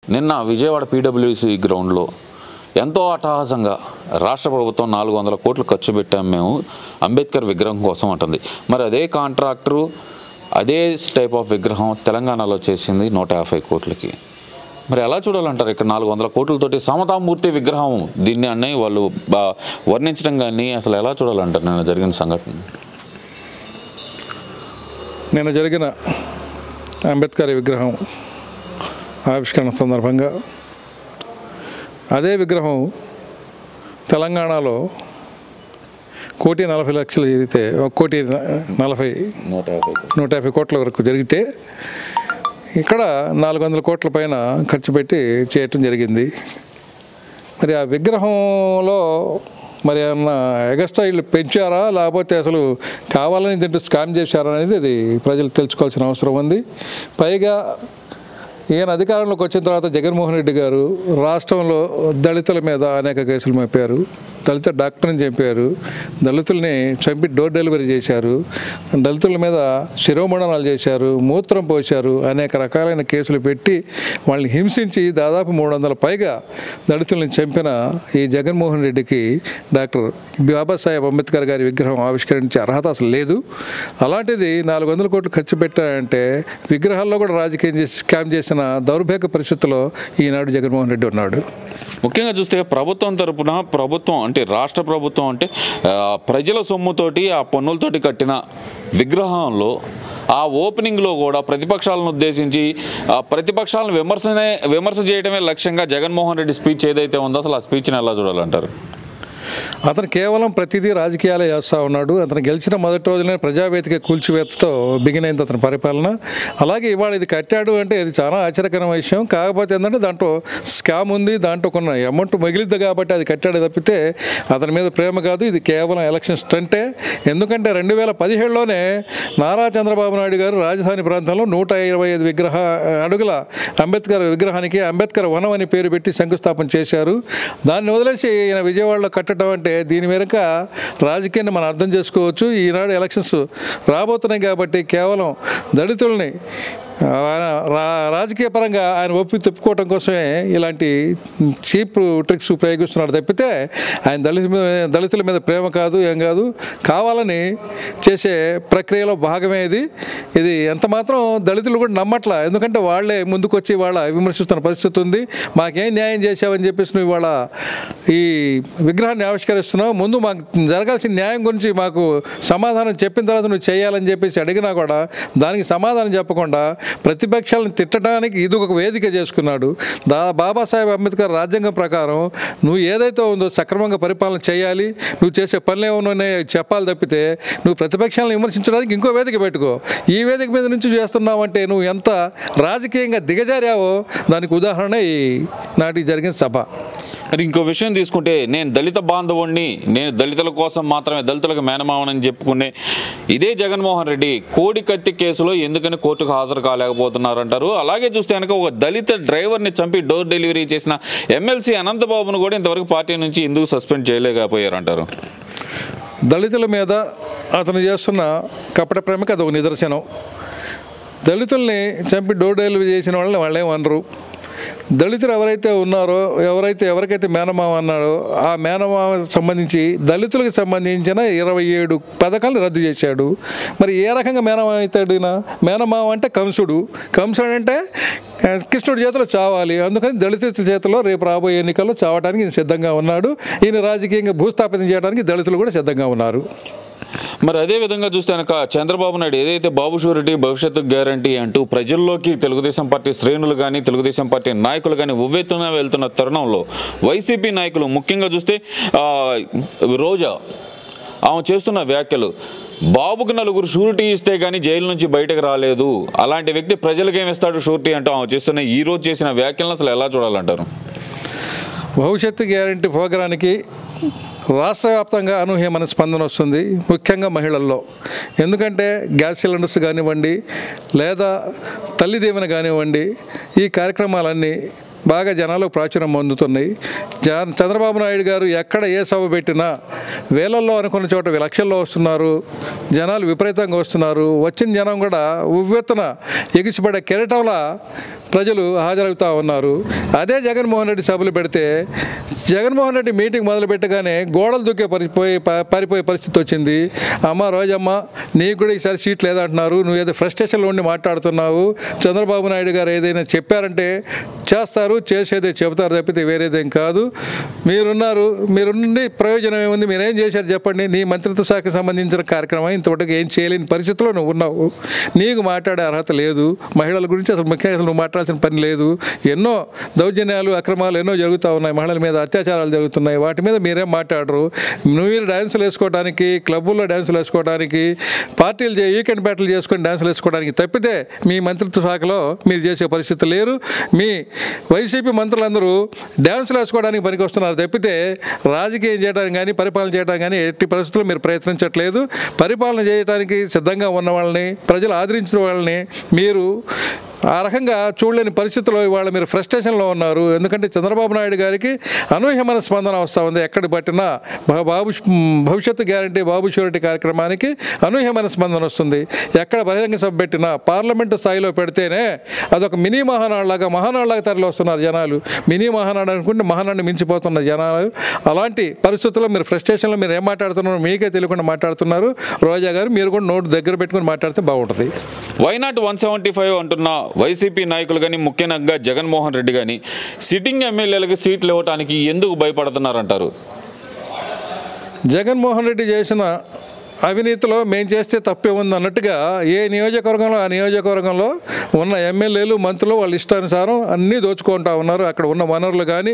నిన్న విజయవాడ పీడబ్ల్యూసీ గ్రౌండ్లో ఎంతో అట్టహాసంగా రాష్ట్ర ప్రభుత్వం 400 కోట్లు ఖర్చు పెట్టాం మేము అంబేద్కర్ విగ్రహం కోసం అంటుంది. మరి అదే కాంట్రాక్టరు అదే టైప్ ఆఫ్ విగ్రహం తెలంగాణలో చేసింది 150 కోట్లకి. మరి ఎలా చూడాలంటారు? ఇక్కడ 400 కోట్లతోటి సమతామూర్తి విగ్రహం దీన్ని అన్నీ వాళ్ళు వర్ణించడం కానీ అసలు ఎలా చూడాలంటారు నిన్న జరిగిన సంఘటన? నిన్న జరిగిన అంబేద్కర్ విగ్రహం ఆవిష్కరణ సందర్భంగా అదే విగ్రహం తెలంగాణలో 1,40,00,000 జరిగితే 1,40,150 కోట్ల వరకు జరిగితే ఇక్కడ 400 కోట్ల పైన ఖర్చు పెట్టి చేయటం జరిగింది. మరి ఆ విగ్రహంలో మరి ఏమన్నా ఎగస్ట్రా వీళ్ళు పెంచారా లేకపోతే అసలు కావాలని దీంట్లో స్కామ్ చేశారా అనేది అది ప్రజలు తెలుసుకోవాల్సిన అవసరం ఉంది. పైగా ఈయన అధికారంలోకి వచ్చిన తర్వాత జగన్మోహన్ రెడ్డి గారు రాష్ట్రంలో దళితుల మీద అనేక కేసులు మోపారు, దళిత డాక్టర్ని చంపారు, దళితుల్ని చంపి డోర్ డెలివరీ చేశారు, దళితుల మీద శిరోమండనాలు చేశారు, మూత్రం పోశారు, అనేక రకాలైన కేసులు పెట్టి వాళ్ళని హింసించి దాదాపు 300 పైగా దళితుల్ని చంపిన ఈ జగన్మోహన్ రెడ్డికి డాక్టర్ బాబాసాహెబ్ అంబేద్కర్ గారి విగ్రహం ఆవిష్కరించే అర్హత అసలు లేదు. అలాంటిది 400 కోట్లు ఖర్చు పెట్టారంటే విగ్రహాల్లో కూడా రాజకీయం చేసి స్కామ్ చేసిన దౌర్భాగ్య పరిస్థితుల్లో ఈనాడు జగన్మోహన్ రెడ్డి ఉన్నాడు. ముఖ్యంగా చూస్తే ప్రభుత్వం తరపున ప్రభుత్వం అంటే రాష్ట్ర ప్రభుత్వం అంటే ప్రజల సొమ్ముతోటి ఆ పన్నులతోటి కట్టిన విగ్రహంలో ఆ ఓపెనింగ్లో కూడా ప్రతిపక్షాలను ఉద్దేశించి ప్రతిపక్షాలను విమర్శ చేయడమే లక్ష్యంగా జగన్మోహన్ రెడ్డి స్పీచ్ ఏదైతే ఉందో అసలు ఆ స్పీచ్ని ఎలా చూడాలంటారు? అతను కేవలం ప్రతిదీ రాజకీయాలే చేస్తూ ఉన్నాడు. అతను గెలిచిన మొదటి రోజునే ప్రజావేదిక కూల్చివేతతో బిగినైంది అతని పరిపాలన. అలాగే ఇవాళ ఇది కట్టాడు అంటే ఇది చాలా ఆశ్చర్యకరమైన విషయం. కాకపోతే ఏంటంటే దాంట్లో స్కామ్ ఉంది, దాంట్లో కొన్ని అమౌంట్ మిగిలిద్ది కాబట్టి అది కట్టాడు తప్పితే అతని మీద ప్రేమ కాదు. ఇది కేవలం ఎలక్షన్ స్టంటే. ఎందుకంటే 2017లోనే నారా చంద్రబాబు నాయుడు గారు రాజధాని ప్రాంతంలో 125 అడుగుల అంబేద్కర్ విగ్రహానికి అంబేద్కర్ వనం అని పేరు పెట్టి శంకుస్థాపన చేశారు. దాన్ని వదిలేసి ఈయన విజయవాడలో కట్టడం అంటే దీని వెనుక రాజకీయాన్ని మనం అర్థం చేసుకోవచ్చు. ఈనాడు ఎలక్షన్స్ రాబోతున్నాయి కాబట్టి కేవలం దళితుల్ని రాజకీయ పరంగా ఆయన ఒప్పి తిప్పుకోవడం కోసమే ఇలాంటి చీప్ ట్రిక్స్ ప్రయోగిస్తున్నాడు తప్పితే ఆయన దళితుల మీద ప్రేమ కాదు, ఏం కాదు, కావాలని చేసే ప్రక్రియలో భాగమే ఇది ఎంత మాత్రం దళితులు కూడా నమ్మట్లా. ఎందుకంటే వాళ్ళే ముందుకొచ్చి వాళ్ళ విమర్శిస్తున్న పరిస్థితి ఉంది. మాకేం న్యాయం చేసావని చెప్పేసి నువ్వు ఇవాళ ఈ విగ్రహాన్ని ఆవిష్కరిస్తున్నావు, ముందు మాకు జరగాల్సిన న్యాయం గురించి మాకు సమాధానం చెప్పిన తర్వాత నువ్వు చేయాలని చెప్పేసి అడిగినా కూడా దానికి సమాధానం చెప్పకుండా ప్రతిపక్షాలను తిట్టడానికి ఇది ఒక వేదిక చేసుకున్నాడు. బాబాసాహెబ్ అంబేద్కర్ రాజ్యాంగం ప్రకారం నువ్వు ఏదైతే ఉందో సక్రమంగా పరిపాలన చేయాలి, నువ్వు చేసే పనులు ఏమన్నా చెప్పాలి తప్పితే నువ్వు ప్రతిపక్షాలను విమర్శించడానికి ఇంకో వేదిక పెట్టుకో. ఈ వేదిక మీద నుంచి చేస్తున్నావంటే నువ్వు ఎంత రాజకీయంగా దిగజారావో దానికి ఉదాహరణ ఈ నాటికి జరిగిన సభ. మరి ఇంకో విషయం తీసుకుంటే నేను దళిత బాంధవుడిని, నేను దళితుల కోసం మాత్రమే దళితులకు మేనమావనని చెప్పుకునే ఇదే జగన్మోహన్ రెడ్డి కోడికత్తి కేసులో ఎందుకని కోర్టుకు హాజరు కాలేకపోతున్నారు అంటారు. అలాగే చూస్తే కనుక ఒక దళిత డ్రైవర్ని చంపి డోర్ డెలివరీ చేసిన ఎమ్మెల్సీ అనంతబాబును కూడా ఇంతవరకు పార్టీ నుంచి ఎందుకు సస్పెండ్ చేయలేకపోయారంటారు? దళితుల మీద అతను చేస్తున్న కపట ప్రేమకి అదొక నిదర్శనం. దళితుల్ని చంపి డోర్ డెలివరీ చేసిన వాళ్ళని వాళ్ళేమనరు. దళితులు ఎవరైతే ఉన్నారో ఎవరికైతే మేనమామ అన్నాడో ఆ మేనమామ సంబంధించి దళితులకు సంబంధించిన 27 పథకాలు రద్దు చేశాడు. మరి ఏ రకంగా మేనమామ అవుతాడు? మేనమామ అంటే కంసుడు అంటే కృష్ణుడి చేతిలో చావాలి. అందుకని దళితుల చేతిలో రేపు రాబోయే ఎన్నికల్లో చావడానికి ఈయన సిద్ధంగా ఉన్నాడు. ఈయన రాజకీయంగా భూస్థాపితం చేయడానికి దళితులు కూడా సిద్ధంగా ఉన్నారు. మరి అదేవిధంగా చూస్తే కనుక చంద్రబాబు నాయుడు ఏదైతే బాబు షూరిటీ భవిష్యత్తు గ్యారంటీ అంటూ ప్రజల్లోకి తెలుగుదేశం పార్టీ శ్రేణులు కానీ తెలుగుదేశం పార్టీ నాయకులు కానీ ఉవ్వెత్తున వెళ్తున్న తరుణంలో వైసీపీ నాయకులు ముఖ్యంగా చూస్తే రోజా ఆమె చేస్తున్న వ్యాఖ్యలు, బాబుకు 4 షూరిటీ ఇస్తే కానీ జైలు నుంచి బయటకు రాలేదు, అలాంటి వ్యక్తి ప్రజలకేమిస్తాడు షూరిటీ అంటూ ఆమె చేస్తున్న ఈరోజు చేసిన వ్యాఖ్యలను అసలు ఎలా చూడాలంటారు? భవిష్యత్తు గ్యారంటీ ప్రోగ్రానికి రాష్ట్ర వ్యాప్తంగా అనూహ్యమైన స్పందన వస్తుంది, ముఖ్యంగా మహిళల్లో. ఎందుకంటే గ్యాస్ సిలిండర్స్ కానివ్వండి లేదా తల్లి దీవెన కానివ్వండి, ఈ కార్యక్రమాలన్నీ బాగా జనాలకు ప్రాచుర్యం పొందుతున్నాయి. చంద్రబాబు నాయుడు గారు ఎక్కడ ఏ సభ పెట్టినా వేలల్లో అనుకున్న చోట లక్షల్లో వస్తున్నారు, జనాలు విపరీతంగా వస్తున్నారు. వచ్చిన జనం కూడా ఉవ్వెత్తున ఎగిసిపడే కెరటంలా ప్రజలు హాజరవుతూ ఉన్నారు. అదే జగన్మోహన్ రెడ్డి సభలు పెడితే జగన్మోహన్ రెడ్డి మీటింగ్ మొదలు పెట్టగానే గోడలు దూకే పారిపోయే పరిస్థితి వచ్చింది. అమ్మ రోజమ్మ, నీకు కూడా ఈసారి సీట్ లేదంటున్నారు, నువ్వు ఏదో ఫ్రస్ట్రేషన్లో ఉండి మాట్లాడుతున్నావు. చంద్రబాబు నాయుడు గారు ఏదైనా చెప్పారంటే చేస్తారు, చేసేదే చెబుతారు తప్పితే వేరేదేం కాదు. మీరుండి ప్రయోజనం ఏముంది? మీరేం చేశారు చెప్పండి. నీ మంత్రిత్వ శాఖకు సంబంధించిన కార్యక్రమం ఇంతవరకు ఏం చేయలేని పరిస్థితిలో నువ్వు ఉన్నావు. నీకు మాట్లాడే అర్హత లేదు. మహిళల గురించి అసలు ముఖ్యంగా నువ్వు మాట్లాడాల్సిన పని లేదు. ఎన్నో దౌర్జన్యాలు, అక్రమాలు ఎన్నో జరుగుతూ ఉన్నాయి, మహిళల మీద అత్యాచారాలు జరుగుతున్నాయి. వాటి మీద మీరేం మాట్లాడరు. మీరు డ్యాన్సులు వేసుకోవడానికి, క్లబ్బుల్లో డ్యాన్సులు వేసుకోవడానికి, పార్టీలు వీకెండ్ బ్యాటిల్ చేసుకొని డ్యాన్సులు వేసుకోవడానికి తప్పితే మీ మంత్రిత్వ శాఖలో మీరు చేసే పరిస్థితి లేరు. మీ వైసీపీ మంత్రులందరూ డ్యాన్సులు వేసుకోవడానికి పనికి వస్తున్నారు తప్పితే రాజకీయం చేయడానికి కానీ పరిపాలన చేయడానికి కానీ ఎట్టి పరిస్థితుల్లో మీరు ప్రయత్నించట్లేదు. పరిపాలన చేయడానికి సిద్ధంగా ఉన్న వాళ్ళని, ప్రజలు ఆదరించిన వాళ్ళని మీరు ఆ రకంగా చూడలేని పరిస్థితుల్లో ఇవాళ మీరు ఫ్రస్ట్రేషన్లో ఉన్నారు. ఎందుకంటే చంద్రబాబు నాయుడు గారికి అనూహ్యమైన స్పందన వస్తూ ఉంది. ఎక్కడికి పట్టినా భవిష్యత్తు గ్యారంటీ, బాబు షూరిటీ కార్యక్రమానికి అనూహ్యమైన స్పందన వస్తుంది. ఎక్కడ బహిరంగ సభ పెట్టినా, పార్లమెంటు స్థాయిలో పెడితేనే అదొక మినీ మహానాడులాగా తరలి వస్తున్నారు జనాలు. మినీ మహానాడు అనుకుంటే మహానాడిని మించిపోతున్న జనాలు. అలాంటి పరిస్థితుల్లో మీరు ఫ్రస్ట్రేషన్లో మీరు ఏం మాట్లాడుతున్నారో మీకే తెలియకుండా మాట్లాడుతున్నారు. రోజా గారు, మీరు కూడా నోటు దగ్గర పెట్టుకుని మాట్లాడితే బాగుంటుంది. వైనాట్ 175 అంటున్న వైసీపీ నాయకులు కానీ, ముఖ్యంగా జగన్మోహన్ రెడ్డి కానీ సిట్టింగ్ ఎమ్మెల్యేలకు సీట్లు ఇవ్వడానికి ఎందుకు భయపడుతున్నారంటారు? జగన్మోహన్ రెడ్డి చేసిన అవినీతిలో మేము చేస్తే తప్పే ఉంది అన్నట్టుగా ఏ నియోజకవర్గంలో ఆ నియోజకవర్గంలో ఉన్న ఎమ్మెల్యేలు, మంత్రులు వాళ్ళ ఇష్టానుసారం అన్నీ దోచుకుంటూ ఉన్నారు. అక్కడ ఉన్న వనరులు కానీ,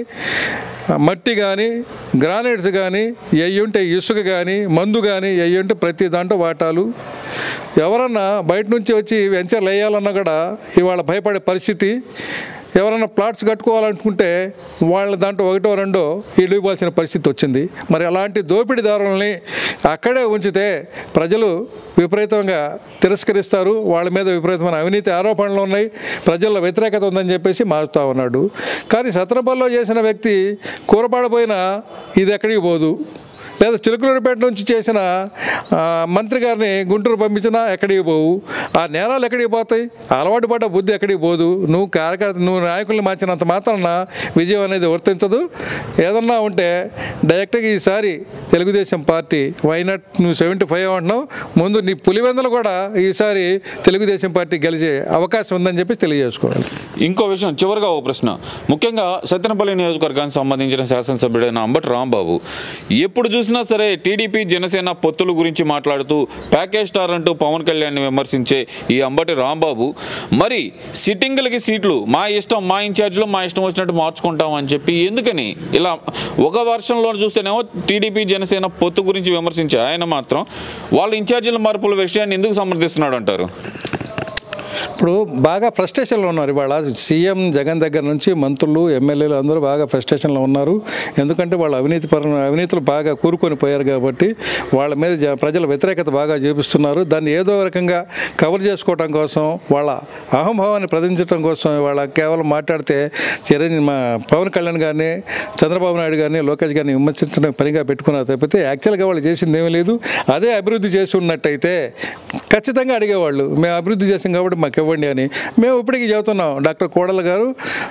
మట్టి కానీ, గ్రానైట్స్ కానీ, అయ్యుంటే ఇసుక కానీ, మందు కానీ, అయ్యుంటే ప్రతి దాంట్లో వాటాలు. ఎవరన్నా బయట నుంచి వచ్చి వెంచర్లు వేయాలన్నా కూడా ఇవాళ భయపడే పరిస్థితి. ఎవరైనా ప్లాట్స్ కట్టుకోవాలనుకుంటే వాళ్ళ దాంట్లో ఒకటో రెండో ఇల్లు ఇవ్వాల్సిన పరిస్థితి వచ్చింది. మరి అలాంటి దోపిడీదారులని అక్కడే ఉంచితే ప్రజలు విపరీతంగా తిరస్కరిస్తారు. వాళ్ళ మీద విపరీతమైన అవినీతి ఆరోపణలు ఉన్నాయి, ప్రజల్లో వ్యతిరేకత ఉందని చెప్పేసి మారుతూ ఉన్నాడు. కానీ సత్రపల్లిలో చేసిన వ్యక్తి కూరపాడపోయినా ఇది ఎక్కడికి పోదు. లేదా చిలుకలూరుపేట నుంచి చేసిన మంత్రి గారిని గుంటూరు పంపించినా ఎక్కడికి పోవు. ఆ నేరాలు ఎక్కడికి పోతాయి? అలవాటు పడ్డ బుద్ధి ఎక్కడికి పోదు. నువ్వు నాయకుల్ని మార్చినంత మాత్రాన విజయం అనేది వర్తించదు. ఏదన్నా ఉంటే డైరెక్ట్గా ఈసారి తెలుగుదేశం పార్టీ వైనాట్ నువ్వు 75 అంటున్నావు, ముందు నీ పులివెందులు కూడా ఈసారి తెలుగుదేశం పార్టీ గెలిచే అవకాశం ఉందని చెప్పి తెలియజేసుకోవాలి. ఇంకో విషయం, చివరిగా ఓ ప్రశ్న. ముఖ్యంగా సత్తెనపల్లి నియోజకవర్గానికి సంబంధించిన శాసనసభ్యుడైన అంబటి రాంబాబు ఎప్పుడు చూసినా సరే టీడీపీ జనసేన పొత్తుల గురించి మాట్లాడుతూ ప్యాకేజ్ స్టార్ అంటూ పవన్ కళ్యాణ్ని విమర్శించే ఈ అంబటి రాంబాబు మరి సిట్టింగులకి సీట్లు మా ఇష్టం, మా ఇన్ఛార్జ్లో మా ఇష్టం వచ్చినట్టు మార్చుకుంటాం అని చెప్పి ఎందుకని ఇలా ఒక వర్షంలో చూస్తేనేమో టీడీపీ జనసేన పొత్తు గురించి విమర్శించే ఆయన మాత్రం వాళ్ళ ఇన్ఛార్జీల మార్పుల విషయాన్ని ఎందుకు సమర్థిస్తున్నాడు అంటారు? ఇప్పుడు బాగా ఫ్రస్ట్రేషన్లో ఉన్నారు. ఇవాళ సీఎం జగన్ దగ్గర నుంచి మంత్రులు, ఎమ్మెల్యేలు అందరూ బాగా ఫ్రస్ట్రేషన్లో ఉన్నారు. ఎందుకంటే వాళ్ళు అవినీతులు బాగా కూరుకొని పోయారు కాబట్టి వాళ్ళ మీద ప్రజల వ్యతిరేకత బాగా చూపిస్తున్నారు. దాన్ని ఏదో రకంగా కవర్ చేసుకోవడం కోసం, వాళ్ళ అహంభావాన్ని ప్రదర్శించడం కోసం వాళ్ళ కేవలం మాట్లాడితే పవన్ కళ్యాణ్ గారిని, చంద్రబాబు నాయుడు గారిని, లోకేష్ గారిని విమర్శించడం పనిగా పెట్టుకున్నారు తప్పితే యాక్చువల్గా వాళ్ళు చేసింది ఏమీ లేదు. అదే అభివృద్ధి చేసి ఉన్నట్టయితే ఖచ్చితంగా అడిగేవాళ్ళు, మేము అభివృద్ధి చేసాం కాబట్టి మాకు ఇవ్వండి అని. మేము ఇప్పటికీ చెబుతున్నాం. డాక్టర్ కోడెల గారు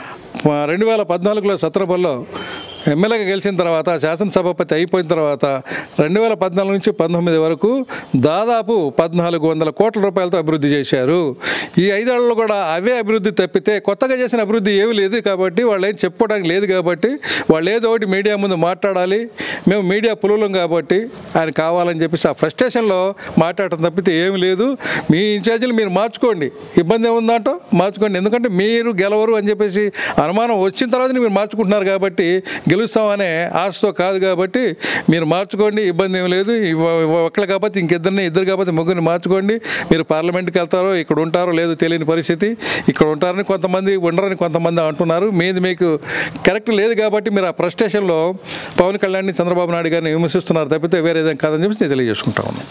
2014లో సత్రపల్లిలో ఎమ్మెల్యేగా గెలిచిన తర్వాత, శాసనసభాపతి అయిపోయిన తర్వాత 2014 నుంచి 19 వరకు దాదాపు 1400 కోట్ల రూపాయలతో అభివృద్ధి చేశారు. ఈ 5 ఏళ్లలో కూడా అవే అభివృద్ధి తప్పితే కొత్తగా చేసిన అభివృద్ధి ఏమీ లేదు. కాబట్టి వాళ్ళు ఏం చెప్పుకోవడానికి లేదు. కాబట్టి వాళ్ళు ఏదో ఒకటి మీడియా ముందు మాట్లాడాలి. మేము మీడియా పులులం కాబట్టి ఆయన కావాలని చెప్పేసి ఆ ఫ్రస్ట్రేషన్లో మాట్లాడటం తప్పితే ఏమీ లేదు. మీ ఇన్ఛార్జీలు మీరు మార్చుకోండి, ఇబ్బంది ఏముందంటో మార్చుకోండి. ఎందుకంటే మీరు గెలవరు అని చెప్పేసి అనుమానం వచ్చిన తర్వాత మీరు మార్చుకుంటున్నారు కాబట్టి, గెలుస్తామనే ఆశతో కాదు కాబట్టి మీరు మార్చుకోండి, ఇబ్బంది ఏం లేదు. ఒక్కళ్ళు కాకపోతే ఇద్దరు కాకపోతే ముగ్గురిని మార్చుకోండి. మీరు పార్లమెంట్కి వెళ్తారో ఇక్కడ ఉంటారో లేదో తెలియని పరిస్థితి. ఇక్కడ ఉంటారని కొంతమంది, ఉండరని కొంతమంది అంటున్నారు. మీది మీకు కరెక్ట్ లేదు కాబట్టి మీరు ఆ ఫ్రస్ట్రేషన్లో పవన్ కళ్యాణ్ని, చంద్రబాబు నాయుడు గారిని విమర్శిస్తున్నారు తప్పితే వేరేదేం కాదని చెప్పి నేను తెలియజేసుకుంటా ఉన్నాను.